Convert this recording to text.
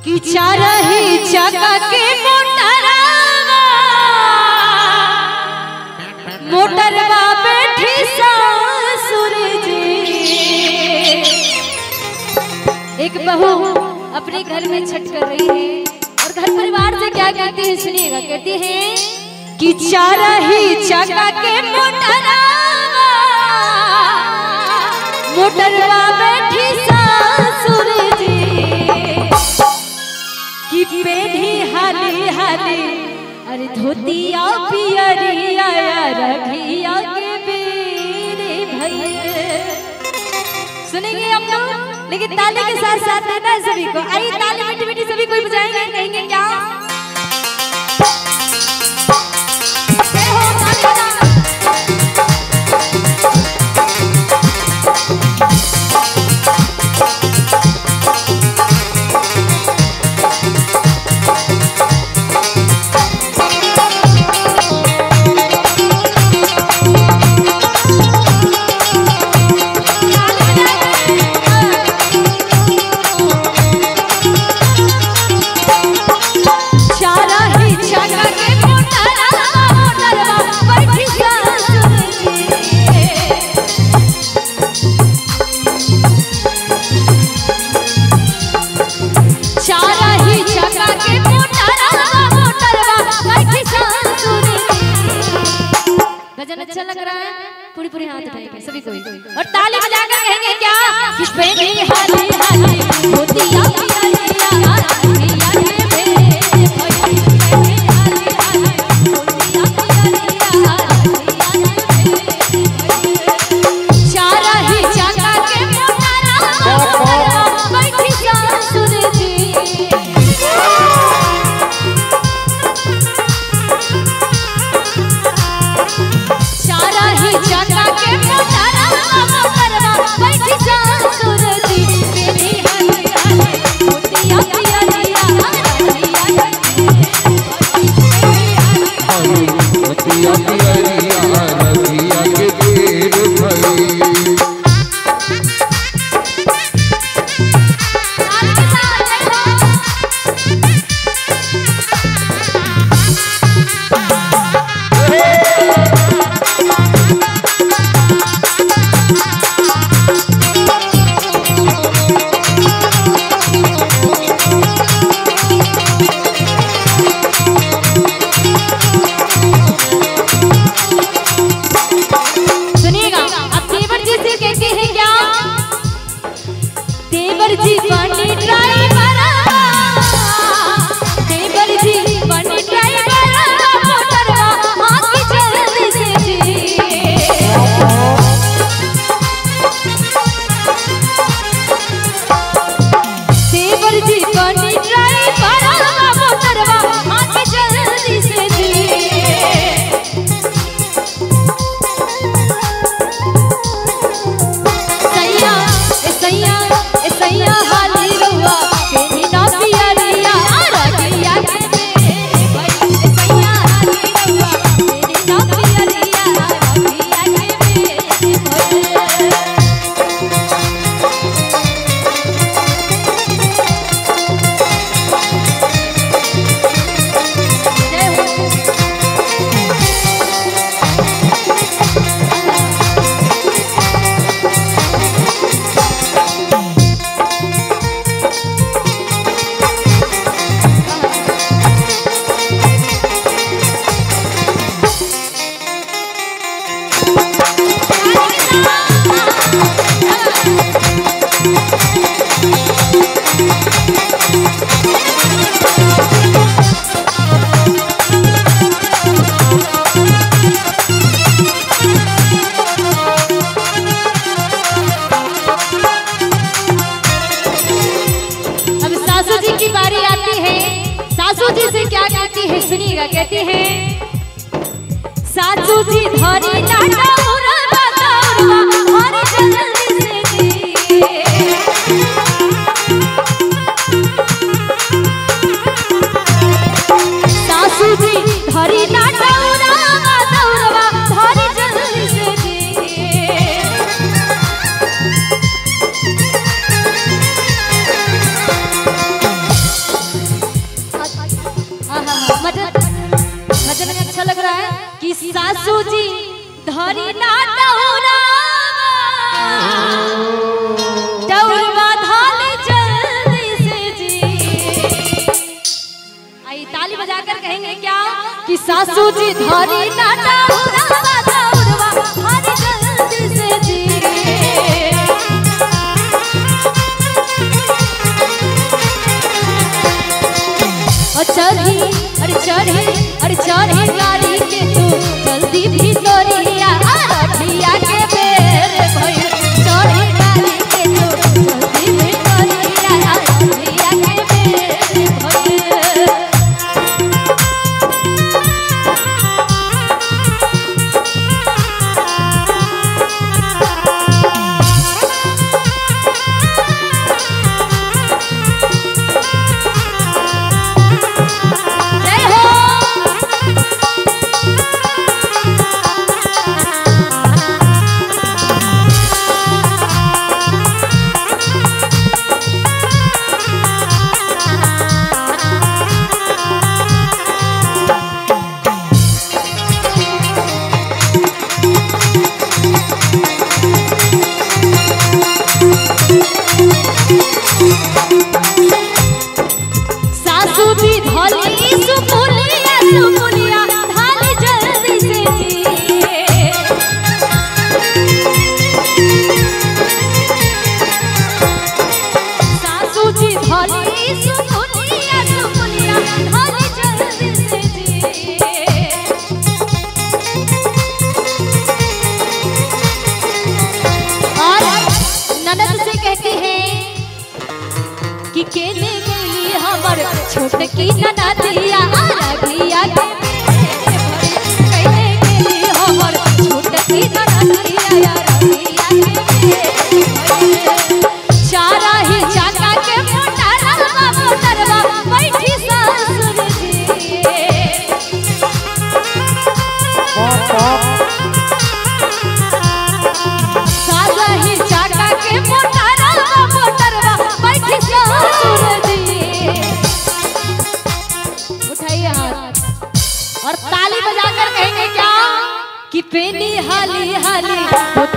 कि चारही चका के मोटरवा बैठी सासुर जी। एक बहू अपने घर में छठ कर रही है और घर परिवार से क्या कहती है सुनिएगा। कहती है कि चारही चका के मोटरवा बैठी सासुर जी कि पेढ़ी हाली हाली अरे धोतिया पियरिया रखिया के बेरे भैया। सुनेंगे हम लोग लेकिन ताली के साथ साथ देना है सभी को। आई ताली मीठी मीठी सभी कोई बजाएंगे कहेंगे क्या? अच्छा लग रहा है? पूरी पूरी हाथ उठाएंगे सभी कोई और ताली बजाकर कहेंगे क्या? कि पेढ़ी हाली हाली धोतिया पियरिया रखिया के बेरे भैया। चारही चका के मोटरवा बैठी सासुर जी। सुनिएगा। कहती है सासू जी धरी लाटा उरवा दौड़वा और जल्दी से जी। सासू जी धरी लाटा उरवा दौड़वा धरी जल्दी से जी। रहा है कि सासू जी धरी ना दौड़वा धाले जल्दी से जी। आई ताली बजाकर कहेंगे क्या कि सासू जी धरी ना दौड़वा धाले जल्दी से जी। चढ़ी गाड़ी के तू जल्दी भीतरिया रखिया के बेर भई। चढ़ी गाड़ी के तू जल्दी भीतरिया रखिया के बेर भई। कि केने गई हमर छोटकी ननदिया रघिया के केने गई हमर छोटकी ननदिया रघिया के चारा ही चाका के मोटरवा बैठी ससुर जी। चारा ही चाका के मोटरवा बैठी ससुर जी। उठाइए हाथ और ताली बजाकर कहेंगे क्या कि पेनी हाली हाली